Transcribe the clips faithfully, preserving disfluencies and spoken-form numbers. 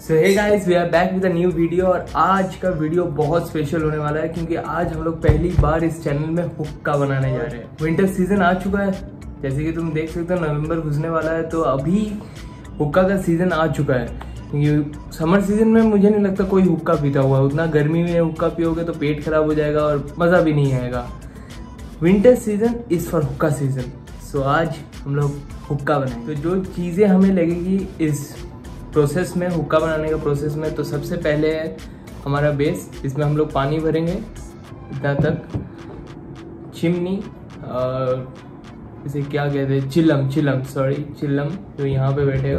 So hey guys, we are back with a new video. और आज का video बहुत स्पेशल होने वाला है क्योंकि आज हम लोग पहली बार इस चैनल में हुक्का बनाने जा रहे हैं। विंटर सीजन आ चुका है, जैसे कि तुम देख सकते हो नवंबर घुसने वाला है, तो अभी हुक्का का सीजन आ चुका है। क्योंकि समर सीजन में मुझे नहीं लगता कोई हुक्का पीता हुआ, उतना गर्मी में हुक्का पियोगे तो पेट खराब हो जाएगा और मज़ा भी नहीं आएगा। Winter season is for hookah season. So आज हम लोग हुक्का बनाएंगे। तो जो चीज़ें हमें लगेगी इस प्रोसेस में, हुक्का बनाने का प्रोसेस में, तो सबसे पहले है हमारा बेस। इसमें हम लोग पानी भरेंगे इतना तक। चिमनी, और इसे क्या कहते हैं, चिलम चिलम सॉरी चिलम जो यहाँ पे बैठेगा।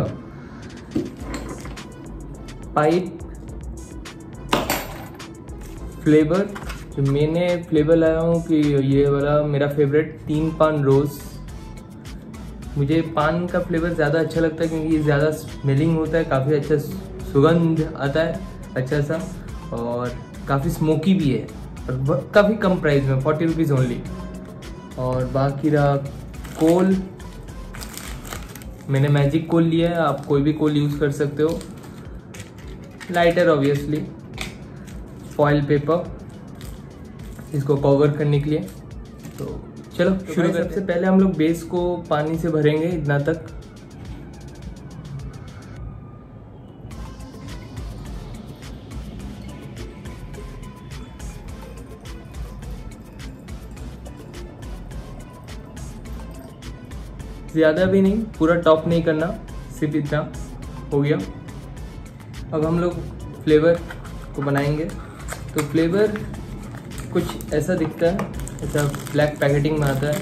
पाइप, फ्लेवर, जो मैंने फ्लेवर लाया हूँ कि ये वाला मेरा फेवरेट तीन पान रोज़। मुझे पान का फ्लेवर ज़्यादा अच्छा लगता है क्योंकि ये ज़्यादा स्मेलिंग होता है, काफ़ी अच्छा सुगंध आता है अच्छा सा, और काफ़ी स्मोकी भी है, और काफ़ी कम प्राइस में, फोर्टी रुपीज़ ओनली। और बाकी रहा कोल, मैंने मैजिक कोल लिया है, आप कोई भी कोल यूज़ कर सकते हो। लाइटर ऑब्वियसली, फॉइल पेपर इसको कवर करने के लिए। तो चलो तो शुरू करते। सबसे पहले हम लोग बेस को पानी से भरेंगे इतना तक। ज़्यादा भी नहीं, पूरा टॉप नहीं करना, सिर्फ इतना हो गया। अब हम लोग फ्लेवर को बनाएंगे। तो फ्लेवर कुछ ऐसा दिखता है, ऐसा ब्लैक पैकेटिंग में आता है।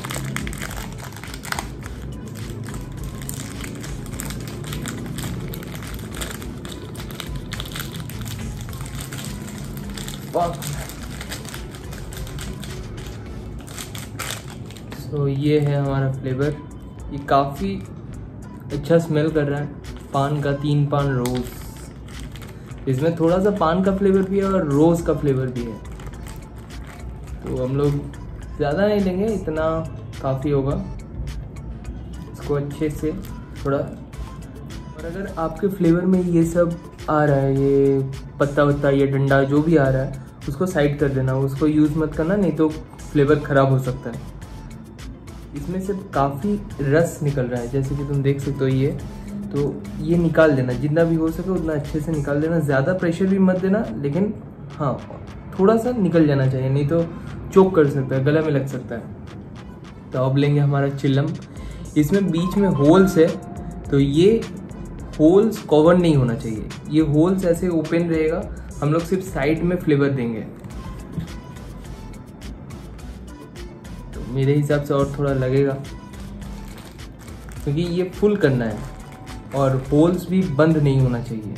तो ये है हमारा फ्लेवर। ये काफ़ी अच्छा स्मेल कर रहा है, पान का, तीन पान रोज़। इसमें थोड़ा सा पान का फ्लेवर भी है और रोज़ का फ्लेवर भी है। तो हम लोग ज़्यादा नहीं लेंगे, इतना काफ़ी होगा। इसको अच्छे से थोड़ा, और अगर आपके फ्लेवर में ये सब आ रहा है, ये पत्ता वत्ता, ये डंडा जो भी आ रहा है, उसको साइड कर देना, उसको यूज़ मत करना, नहीं तो फ्लेवर ख़राब हो सकता है। इसमें से काफ़ी रस निकल रहा है, जैसे कि तुम देख सकते हो ये। तो ये निकाल देना, जितना भी हो सके उतना अच्छे से निकाल देना। ज़्यादा प्रेशर भी मत देना, लेकिन हाँ थोड़ा सा निकल जाना चाहिए, नहीं तो चोक कर सकता है, गला में लग सकता है। तो अब लेंगे हमारा चिलम। इसमें बीच में होल्स है, तो ये होल्स कवर नहीं होना चाहिए, ये होल्स ऐसे ओपन रहेगा। हम लोग सिर्फ साइड में फ्लेवर देंगे। तो मेरे हिसाब से और थोड़ा लगेगा क्योंकि ये फुल करना है, और होल्स भी बंद नहीं होना चाहिए।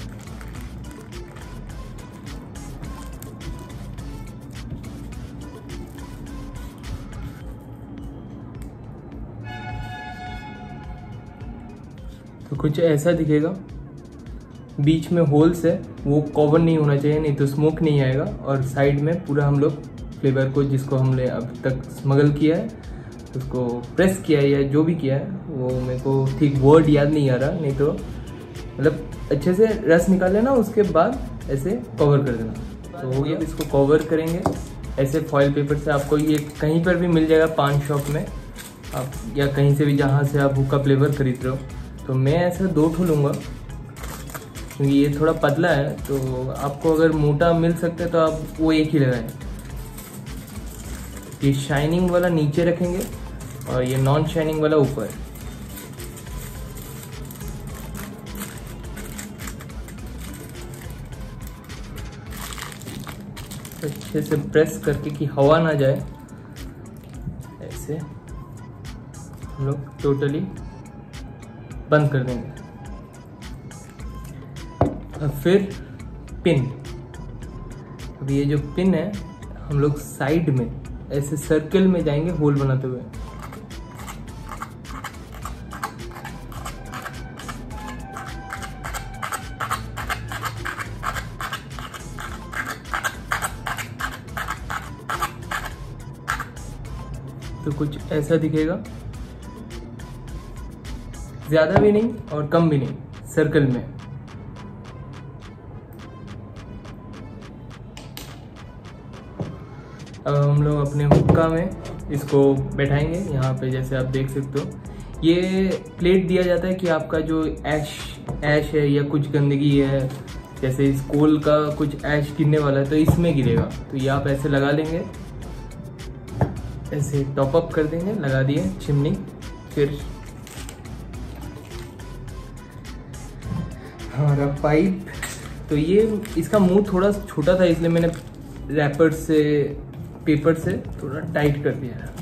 तो कुछ ऐसा दिखेगा, बीच में होल्स है, वो कवर नहीं होना चाहिए, नहीं तो स्मोक नहीं आएगा। और साइड में पूरा हम लोग फ्लेवर को, जिसको हमने अब तक स्मगल किया है, उसको प्रेस किया है या जो भी किया है, वो मेरे को ठीक वर्ड याद नहीं आ रहा, नहीं तो मतलब अच्छे से रस निकाल लेना, उसके बाद ऐसे कवर कर देना। तो हो गया। इसको कवर करेंगे ऐसे फॉइल पेपर से। आपको ये कहीं पर भी मिल जाएगा, पान शॉप में आप, या कहीं से भी जहाँ से आप हुक्का फ्लेवर खरीद रहे हो। तो मैं ऐसा दो ठो लूँगा क्योंकि ये थोड़ा पतला है, तो आपको अगर मोटा मिल सकता है तो आप वो एक ही लगाएं। ये शाइनिंग वाला नीचे रखेंगे और ये नॉन शाइनिंग वाला ऊपर। अच्छे से प्रेस करके कि हवा ना जाए, ऐसे हम लोग टोटली बंद कर देंगे। अब फिर पिन। अब ये जो पिन है, हम लोग साइड में ऐसे सर्कल में जाएंगे, होल बनाते हुए। तो कुछ ऐसा दिखेगा, ज़्यादा भी नहीं और कम भी नहीं, सर्कल में। अब हम लोग अपने हुक्का में इसको बैठाएंगे। यहाँ पे जैसे आप देख सकते हो ये प्लेट दिया जाता है कि आपका जो ऐश ऐश है या कुछ गंदगी है, जैसे इस कोल का कुछ ऐश गिरने वाला है तो इसमें गिरेगा, तो ये आप ऐसे लगा लेंगे, ऐसे टॉप अप कर देंगे, लगा दिए चिमनी। फिर हमारा पाइप, तो ये इसका मुंह थोड़ा छोटा था इसलिए मैंने रैपर से पेपर से थोड़ा टाइट कर दिया है।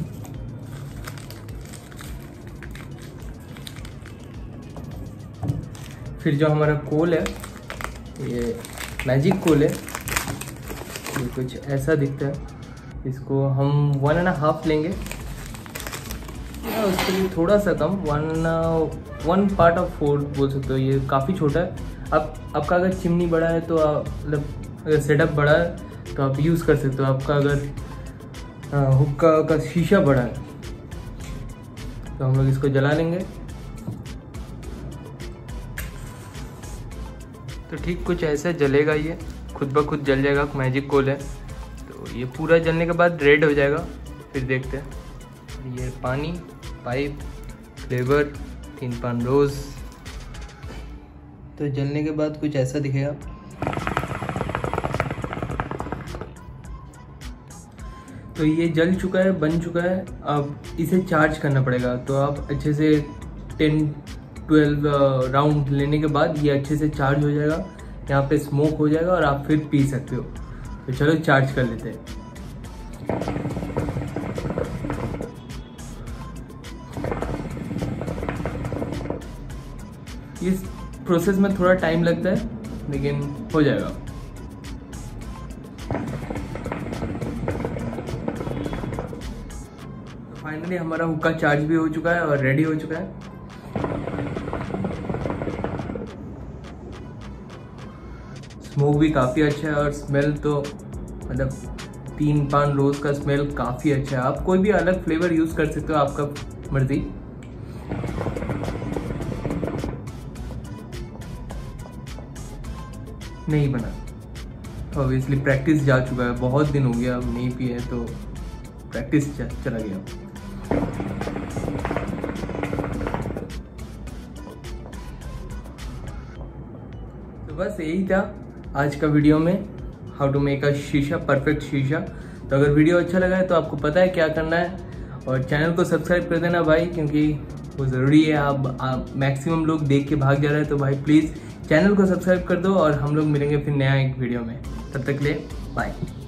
फिर जो हमारा कोल है ये मैजिक कोल है, ये कुछ ऐसा दिखता है। इसको हम वन एंड हाफ लेंगे या उसके लिए थोड़ा सा कम, one one part of four बोल सकते हो। ये काफ़ी छोटा है। अब आपका अगर चिमनी बड़ा है तो मतलब अगर सेटअप बड़ा है तो आप यूज़ कर सकते हो। आपका अगर हुक्का का शीशा बड़ा है तो हम लोग इसको जला लेंगे। तो ठीक कुछ ऐसे जलेगा, ये खुद ब खुद जल जाएगा, मैजिक कोल है। तो ये पूरा जलने के बाद रेड हो जाएगा। फिर देखते हैं। ये पानी, पाइप, फ्लेवर, तीन पान रोज़। तो जलने के बाद कुछ ऐसा दिखेगा। तो ये जल चुका है, बन चुका है। अब इसे चार्ज करना पड़ेगा। तो आप अच्छे से टेन ट्वेल्व राउंड लेने के बाद ये अच्छे से चार्ज हो जाएगा, यहाँ पे स्मोक हो जाएगा और आप फिर पी सकते हो। तो चलो चार्ज कर लेते हैं। इस प्रोसेस में थोड़ा टाइम लगता है लेकिन हो जाएगा। तो फाइनली हमारा हुक्का चार्ज भी हो चुका है और रेडी हो चुका है। स्मोक भी काफ़ी अच्छा है और स्मेल तो मतलब तीन पान रोज़ का स्मेल काफ़ी अच्छा है। आप कोई भी अलग फ्लेवर यूज़ कर सकते हो, आपका मर्जी। नहीं बना, ऑब्वियसली प्रैक्टिस जा चुका है, बहुत दिन हो गया अब नहीं पिए तो प्रैक्टिस चला गया। तो बस यही था आज का वीडियो में, हाउ टू मेक अ शीशा, परफेक्ट शीशा। तो अगर वीडियो अच्छा लगा है तो आपको पता है क्या करना है, और चैनल को सब्सक्राइब कर देना भाई, क्योंकि वो ज़रूरी है। आप, आप मैक्सिमम लोग देख के भाग जा रहे हैं, तो भाई प्लीज़ चैनल को सब्सक्राइब कर दो और हम लोग मिलेंगे फिर नया एक वीडियो में। तब तक के लिए बाय।